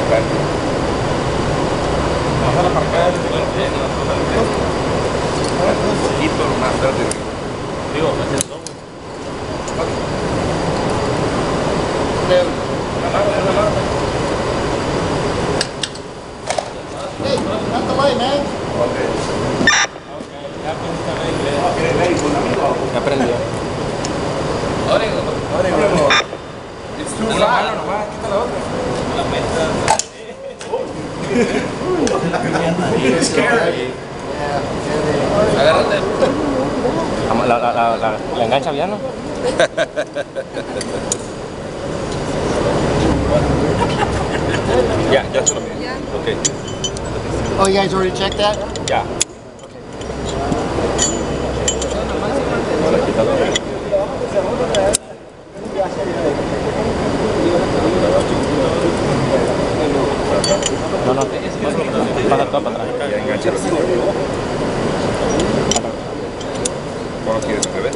Vamos a aparcar. Un poquito más tarde. Digo, me siento. Hey, not the light, man. Ya aprendió. It's too far. Nomás, quita la otra. It's scary. Agárrate. La engancha bien, ¿no? Ya se lo miré. Ok. Oh, you guys already checked that? Ya. Ahora quítalo. No. Pasa todo para atrás. Ya engancha. ¿Cómo lo quieres? ¿Al revés?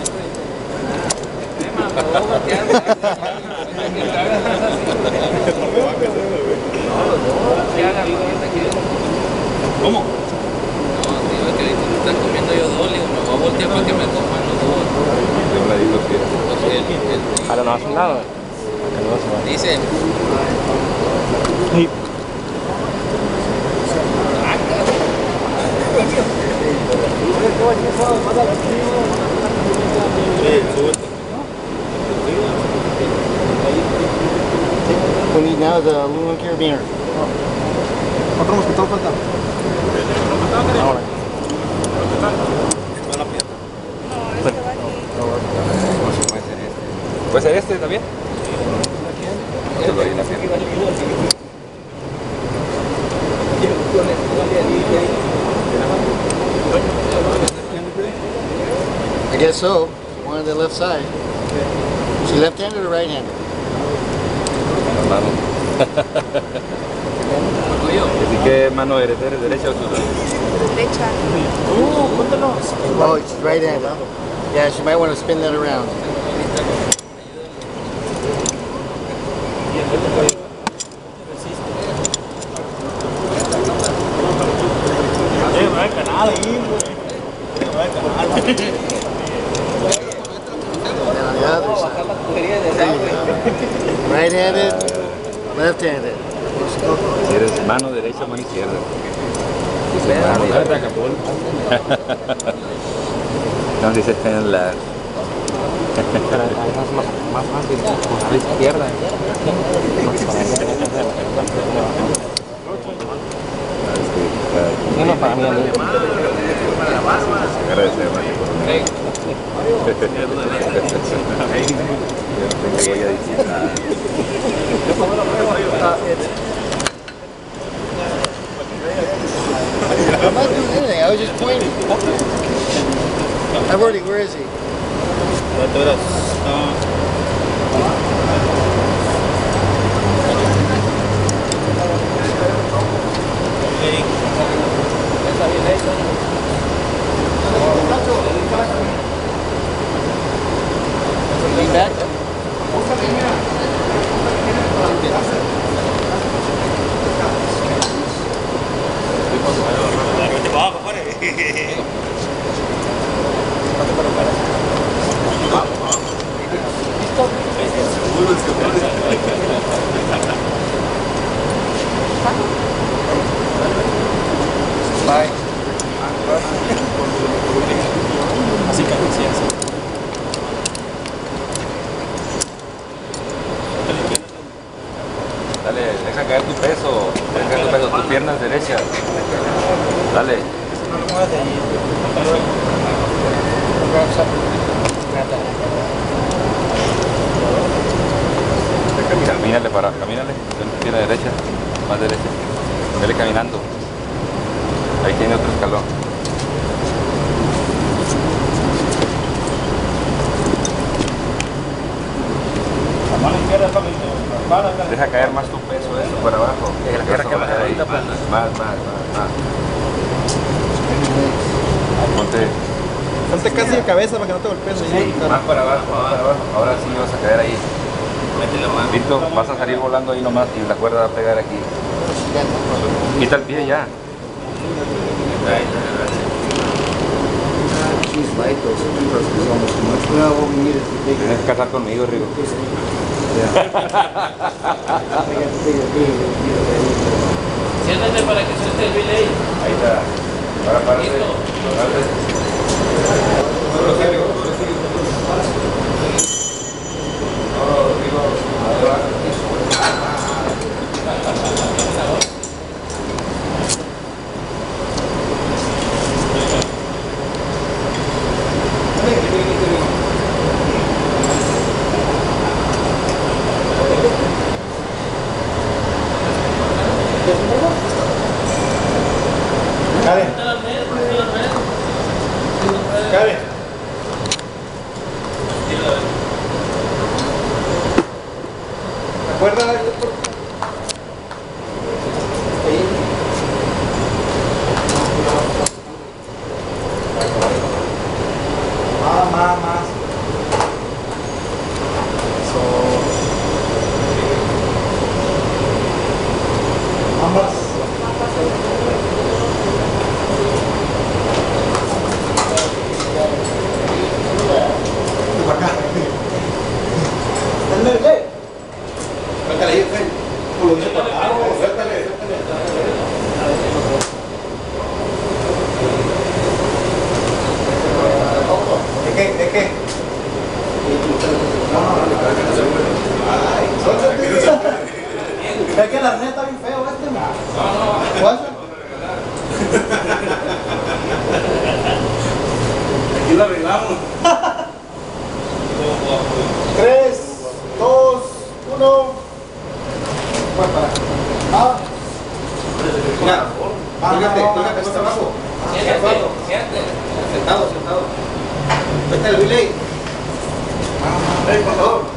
¿Cómo? No, tío, es que ahorita te están comiendo yo doble, me voy a voltear para que me coman los dos. De un ladito quieres. Ahora no hace un lado. Dice, We need now the aluminum carabiner. Otro mosquetón falta. Ahora. ¿Puede ser este también? Póntelo ahí en la pierna. I guess so. One on the left side. Is she left-handed or right-handed? Mano. Así que mano eres derecha o zurda. Derecha. Oh, she's right-handed. Yeah, she might want to spin that around. And on the other side. Right-handed, left-handed. Si eres mano derecha o mano izquierda. No dice en la... Más fácil. A la izquierda. No, para mí. Agradecer, I'm not doing anything, I was just pointing. I've already, where is he? Lean back. Bye. Así que así. Dale, deja caer tu peso, tus piernas derechas. Dale. Camínale, pierna derecha, más derecha. Vele caminando. Ahí tiene otro escalón. Deja caer más tu peso, eso para abajo. Más. Ponte casi de cabeza para que no te golpees. Sí, más para abajo. Ahora sí vas a caer ahí. Listo, vas a salir volando ahí nomás y la cuerda va a pegar aquí. Quita el pie ya. She's light though, so 2 persons is almost too much. Well, what we need is the bigger. Tienes que casar conmigo, Rigo. Siéntate para que suelte el delay. Ahí está. Para. Listo. Karen. Karen. ¿Te acuerdas? Más. Ambas. Suéltale ahí, Fred. Como lo dice por acá, suéltale. ¿De qué? Ay, suéltate. Es que la neta está bien feo este, man. ¿Cuál? Aquí lo arreglamos. 3, 2, 1. Mira, fíjate hasta abajo. Siéntate. Sentado. Vete al relay. Por favor.